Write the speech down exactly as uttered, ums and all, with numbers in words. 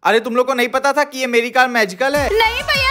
अरे तुम लोग को नहीं पता था कि ये मेरी कार मैजिकल है? नहीं भैया